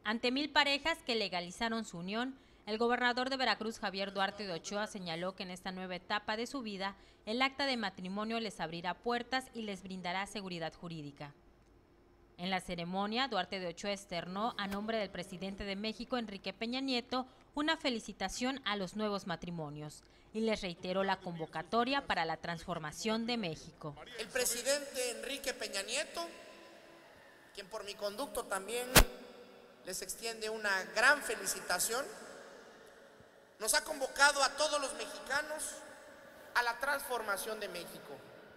Ante 1000 parejas que legalizaron su unión, el gobernador de Veracruz, Javier Duarte de Ochoa, señaló que en esta nueva etapa de su vida, el acta de matrimonio les abrirá puertas y les brindará seguridad jurídica. En la ceremonia, Duarte de Ochoa externó, a nombre del presidente de México, Enrique Peña Nieto, una felicitación a los nuevos matrimonios y les reiteró la convocatoria para la transformación de México. El presidente Enrique Peña Nieto, quien por mi conducto también les extiende una gran felicitación, nos ha convocado a todos los mexicanos a la transformación de México.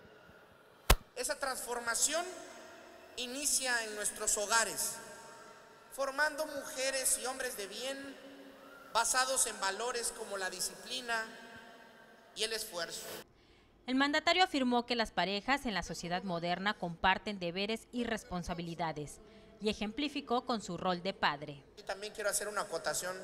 Esa transformación inicia en nuestros hogares, formando mujeres y hombres de bien, basados en valores como la disciplina y el esfuerzo. El mandatario afirmó que las parejas en la sociedad moderna comparten deberes y responsabilidades y ejemplificó con su rol de padre. Y también quiero hacer una acotación.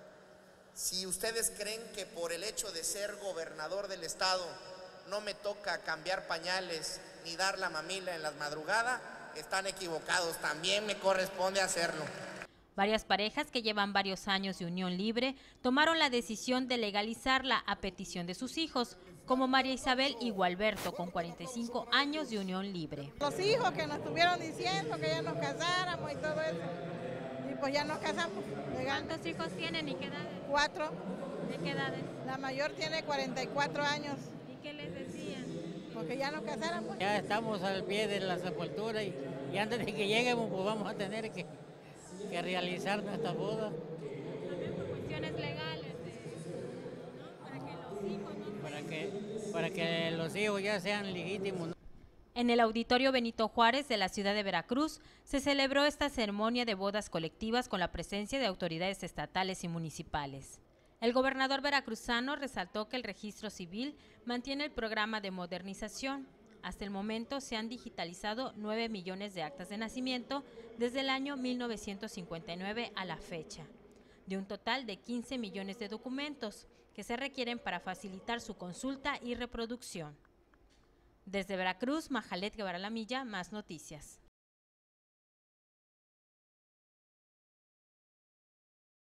Si ustedes creen que por el hecho de ser gobernador del estado no me toca cambiar pañales ni dar la mamila en las madrugadas, están equivocados, también me corresponde hacerlo. Varias parejas que llevan varios años de unión libre tomaron la decisión de legalizarla a petición de sus hijos, como María Isabel y Gualberto, con 45 años de unión libre. Los hijos que nos estuvieron diciendo que ya nos casáramos y todo eso, y pues ya nos casamos. ¿Cuántos hijos tienen y qué edades? 4. ¿De qué edades? La mayor tiene 44 años. ¿Y qué les decían? Porque ya nos casáramos. Ya estamos al pie de la sepultura y antes de que lleguemos pues vamos a tener que realizar nuestra boda. También por cuestiones legales, ¿no? Para que los hijos, ¿no? Para que los hijos ya sean legítimos, ¿no? En el Auditorio Benito Juárez de la ciudad de Veracruz se celebró esta ceremonia de bodas colectivas con la presencia de autoridades estatales y municipales. El gobernador veracruzano resaltó que el registro civil mantiene el programa de modernización. Hasta el momento se han digitalizado 9 millones de actas de nacimiento desde el año 1959 a la fecha, de un total de 15 millones de documentos que se requieren para facilitar su consulta y reproducción. Desde Veracruz, Majalet Guevara Lamilla, más noticias.